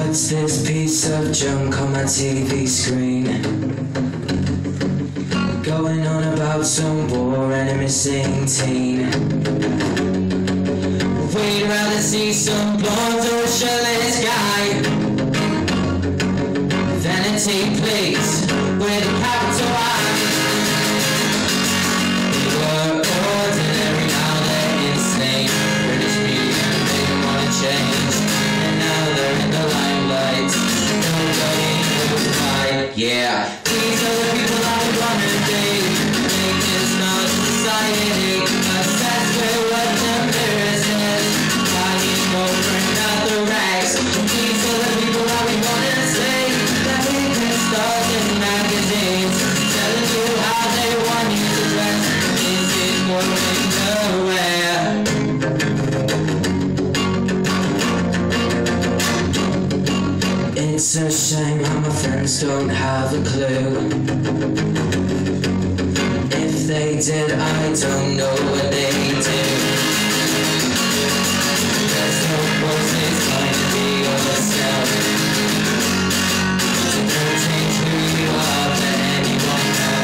What's this piece of junk on my TV screen? Going on about some war and a missing teen. We'd rather see some blonde or a shirtless guy than it take place with a capital I. They were ordinary, now they're insane. British media, they don't wanna change, and now they're in the limelight. Nobody knows why. Yeah, these are the people I would wanna be. Making stars in society, obsessed with what the mirror says. Lying over and out the racks. These are the people I would wanna say. That making stars in magazines, telling you how they want you to dress. This is going nowhere. It's a shame how my friends don't have a clue. If they did, I don't know what they do. There's no process trying to be yourself. So don't change who you are, let anyone know.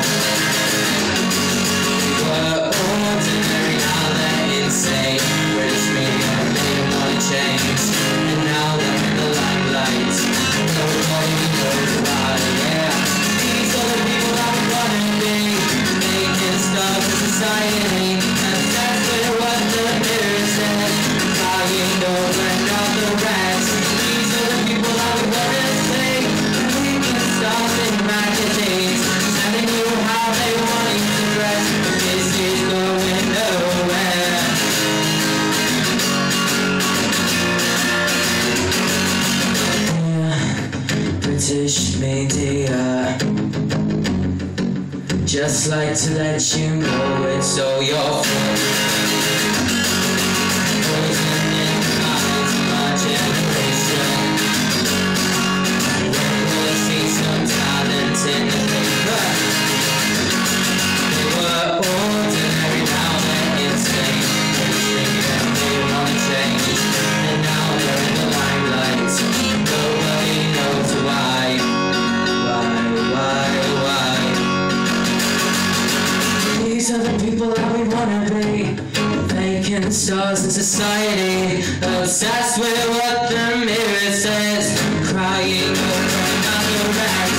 We were ordinary, now they're insane. British media, they don't wanna change, and now they're in the limelight. Nobody knows why, yeah. These are the people I wanna be. Making stars in society, and that's where what the mirror says. Flying over and out the racks. These are the people I wanna see. Making stars in magazines, telling you how they want you to dress. This is going nowhere. British media just like to let you know it's all your fault. Poisoning the minds of my generation. When will I see some talent in the paper? They were ordinary, now they're insane. British media, they wanna change, and now they're in the limelight. Nobody knows why. These are the people that we wanna be. Making stars in society, obsessed with what the mirror says. Crying over another rag.